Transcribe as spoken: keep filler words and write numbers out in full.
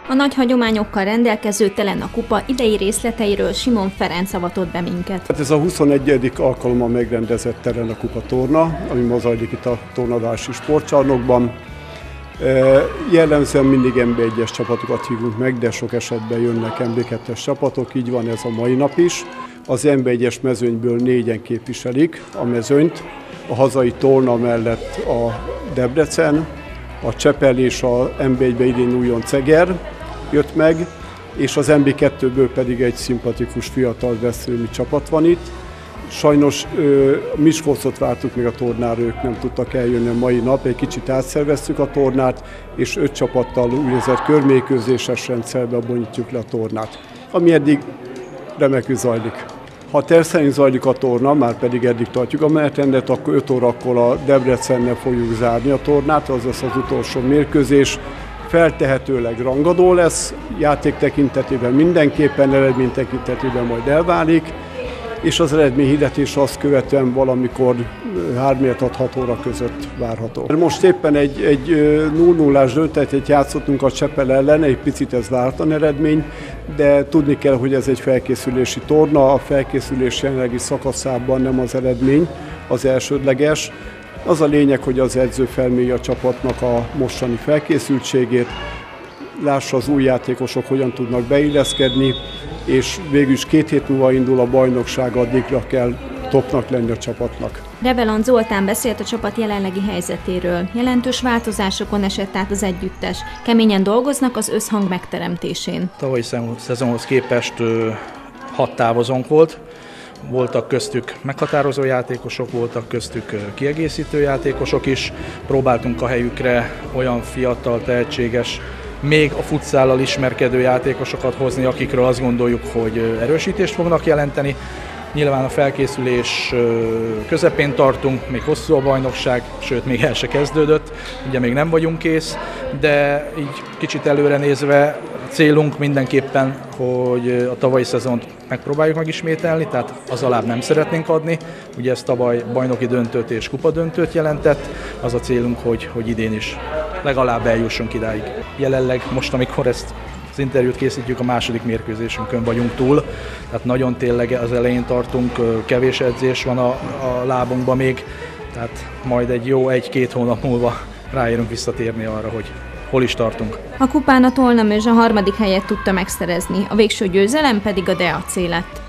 A nagy hagyományokkal rendelkező Thelena kupa idei részleteiről Simon Ferenc avatott be minket. Hát ez a huszonegyedik alkalommal megrendezett Thelena kupa torna, ami ma zajlik itt a tornavárosi sportcsarnokban. Jellemzően mindig em bé egyes csapatokat hívunk meg, de sok esetben jönnek em bé kettes csapatok, így van ez a mai nap is. Az em bé egyes mezőnyből négyen képviselik a mezőnyt, a hazai Tolna mellett a Debrecen, a Csepel és a em bé egybe idén újon Ceger jött meg, és az em bé kettőből pedig egy szimpatikus fiatal veszőmi csapat van itt. Sajnos Miskolcot vártuk még a tornára, ők nem tudtak eljönni a mai nap, egy kicsit átszerveztük a tornát, és öt csapattal úgynevezett körmérkőzéses rendszerben bonyítjuk le a tornát, ami eddig remekül zajlik. Ha terv szerint zajlik a torna, már pedig eddig tartjuk a menetrendet, akkor öt órakor a Debrecennel fogjuk zárni a tornát, az lesz az utolsó mérkőzés. Feltehetőleg rangadó lesz, játék tekintetében mindenképpen, eredmény tekintetében majd elválik, és az eredményhirdetés azt követően valamikor három-hat óra között várható. Most éppen egy, egy nulla nullás döntetét játszottunk a Csepel ellen, egy picit ez váratlan eredmény, de tudni kell, hogy ez egy felkészülési torna, a felkészülés jelenlegi szakaszában nem az eredmény, az elsődleges. Az a lényeg, hogy az edző felmérje a csapatnak a mostani felkészültségét, lássa az új játékosok hogyan tudnak beilleszkedni, és végül is két hét múlva indul a bajnokság, addigra kell topnak lenni a csapatnak. Reveland Zoltán beszélt a csapat jelenlegi helyzetéről. Jelentős változásokon esett át az együttes. Keményen dolgoznak az összhang megteremtésén. Tavalyi szezonhoz képest hat távozónk volt. Voltak köztük meghatározó játékosok, voltak köztük kiegészítő játékosok is. Próbáltunk a helyükre olyan fiatal, tehetséges, még a futszállal ismerkedő játékosokat hozni, akikről azt gondoljuk, hogy erősítést fognak jelenteni. Nyilván a felkészülés közepén tartunk, még hosszú a bajnokság, sőt még el se kezdődött, ugye még nem vagyunk kész, de így kicsit előre nézve a célunk mindenképpen, hogy a tavalyi szezont megpróbáljuk megismételni, tehát az alább nem szeretnénk adni. Ugye ez tavaly bajnoki döntőt és kupadöntőt jelentett, az a célunk, hogy, hogy idén is legalább eljussunk idáig. Jelenleg most, amikor ezt az interjút készítjük, a második mérkőzésünkön vagyunk túl, tehát nagyon tényleg az elején tartunk, kevés edzés van a, a lábunkban még, tehát majd egy jó egy-két hónap múlva ráérünk visszatérni arra, hogy hol is tartunk. A kupán a Tolna-Mözsön harmadik helyet tudta megszerezni, a végső győzelem pedig a dé á cé lett.